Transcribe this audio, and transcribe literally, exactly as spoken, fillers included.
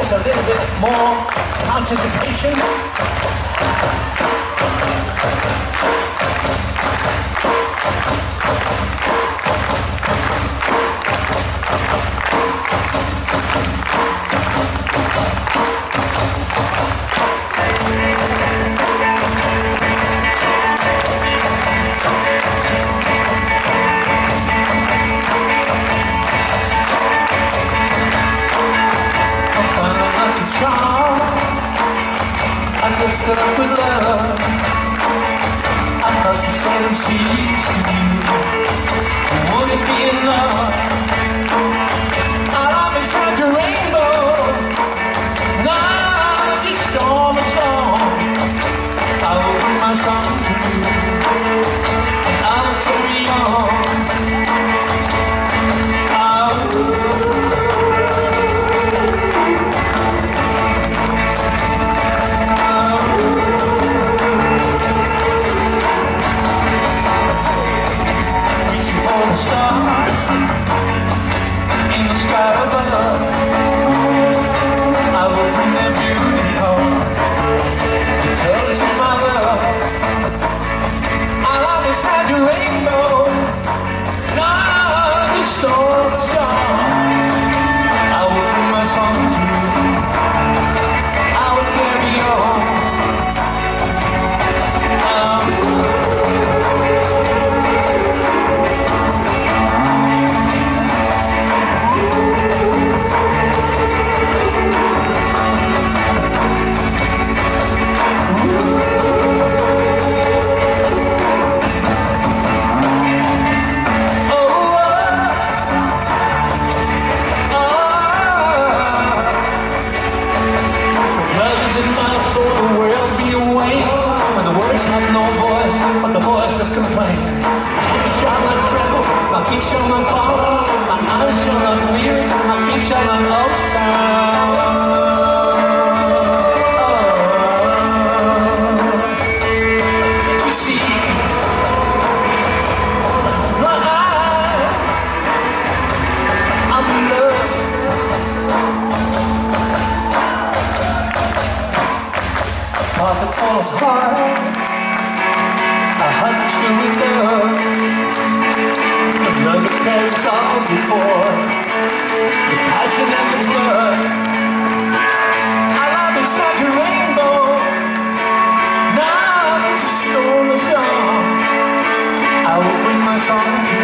just a little bit more anticipation. That I would love, I must have sown seeds to you. Would it be enough? I'll always have your rainbow. Now that the storm is gone, I will bring my song to you, and I will carry on. I will. Before the passion and the flood, I love beside your rainbow. Now that the storm is gone, I will bring my song to you.